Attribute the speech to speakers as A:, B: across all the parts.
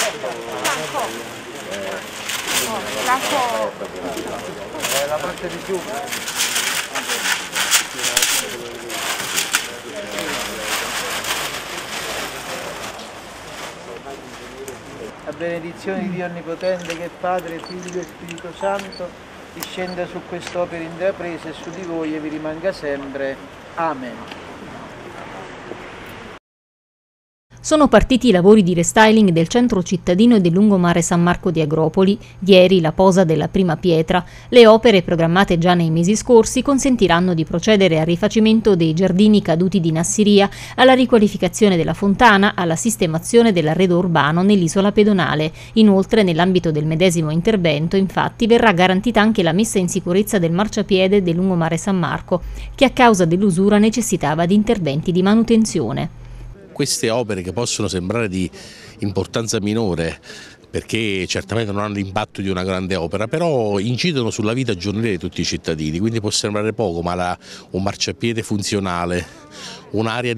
A: La parte di giù. La benedizione di Dio Onnipotente, che è Padre, Figlio e Spirito Santo, discenda su quest'opera intrapresa e su di voi e vi rimanga sempre. Amen.
B: Sono partiti i lavori di restyling del centro cittadino e del lungomare San Marco di Agropoli. Ieri la posa della prima pietra. Le opere programmate già nei mesi scorsi consentiranno di procedere al rifacimento dei giardini caduti di Nassiria, alla riqualificazione della fontana, alla sistemazione dell'arredo urbano nell'isola pedonale. Inoltre, nell'ambito del medesimo intervento, infatti, verrà garantita anche la messa in sicurezza del marciapiede del lungomare San Marco, che a causa dell'usura necessitava di interventi di manutenzione.
C: Queste opere, che possono sembrare di importanza minore perché certamente non hanno l'impatto di una grande opera, però incidono sulla vita giornaliera di tutti i cittadini, quindi può sembrare poco, ma un marciapiede funzionale, un'area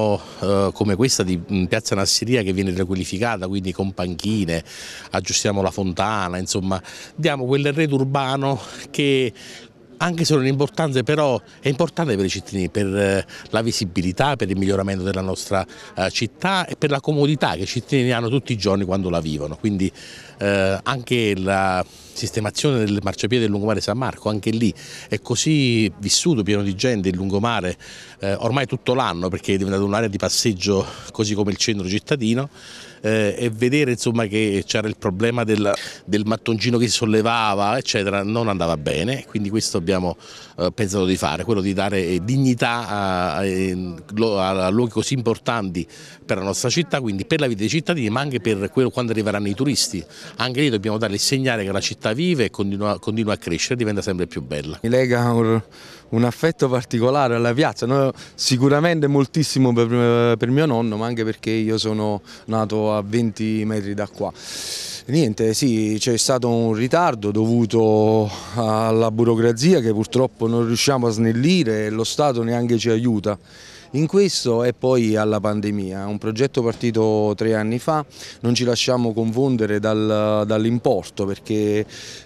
C: come questa di Piazza Nassiria che viene riqualificata, quindi con panchine, aggiustiamo la fontana, insomma diamo quell'arredo urbano che, anche se non è importante, però è importante per i cittadini, per la visibilità, per il miglioramento della nostra città e per la comodità che i cittadini hanno tutti i giorni quando la vivono. Quindi anche la sistemazione del marciapiede del lungomare San Marco, anche lì è così vissuto, pieno di gente il lungomare ormai tutto l'anno, perché è diventato un'area di passeggio così come il centro cittadino. E vedere insomma che c'era il problema del mattoncino che si sollevava eccetera non andava bene, quindi questo abbiamo pensato di fare, quello di dare dignità a luoghi così importanti per la nostra città, quindi per la vita dei cittadini, ma anche per quello quando arriveranno i turisti. Anche lì dobbiamo dare il segnale che la città vive e continua a crescere, diventa sempre più bella.
D: Mi lega un affetto particolare alla piazza, no? Sicuramente moltissimo per mio nonno, ma anche perché io sono nato a 20 metri da qua. Niente, sì, c'è stato un ritardo dovuto alla burocrazia che purtroppo non riusciamo a snellire e lo Stato neanche ci aiuta in questo, e poi alla pandemia. Un progetto partito 3 anni fa, non ci lasciamo confondere dall'importo, perché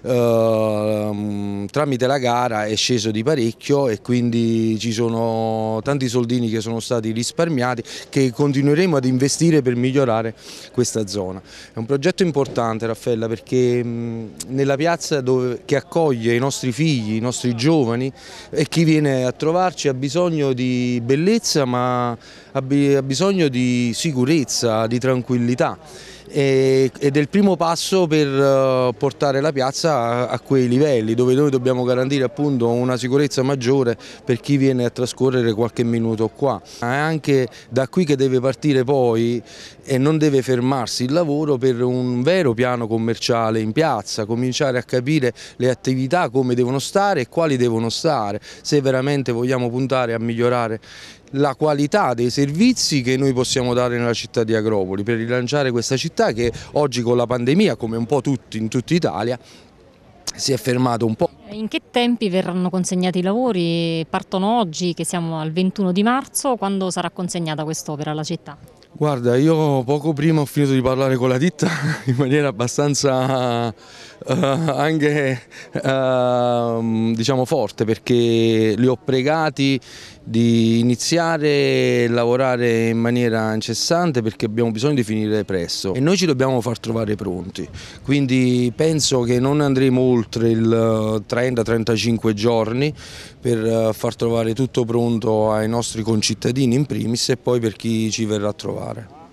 D: tramite la gara è sceso di parecchio e quindi ci sono tanti soldini che sono stati risparmiati, che continueremo ad investire per migliorare questa zona. È un progetto importante, Raffaella, perché nella piazza che accoglie i nostri figli, i nostri giovani, e chi viene a trovarci ha bisogno di bellezza, ma ha bisogno di sicurezza, di tranquillità, ed è il primo passo per portare la piazza a quei livelli dove noi dobbiamo garantire appunto una sicurezza maggiore per chi viene a trascorrere qualche minuto qua. È anche da qui che deve partire poi, e non deve fermarsi il lavoro, per un vero piano commerciale in piazza, cominciare a capire le attività come devono stare e quali devono stare, se veramente vogliamo puntare a migliorare la qualità dei servizi che noi possiamo dare nella città di Agropoli, per rilanciare questa città che oggi con la pandemia, come un po' in tutta Italia, si è fermato un po'.
B: In che tempi verranno consegnati i lavori? Partono oggi, che siamo al 21 di marzo, quando sarà consegnata quest'opera alla città?
D: Guarda, io poco prima ho finito di parlare con la ditta in maniera abbastanza anche diciamo forte, perché li ho pregati di iniziare a lavorare in maniera incessante, perché abbiamo bisogno di finire presto e noi ci dobbiamo far trovare pronti, quindi penso che non andremo oltre il 30-35 giorni per far trovare tutto pronto ai nostri concittadini in primis e poi per chi ci verrà a trovare.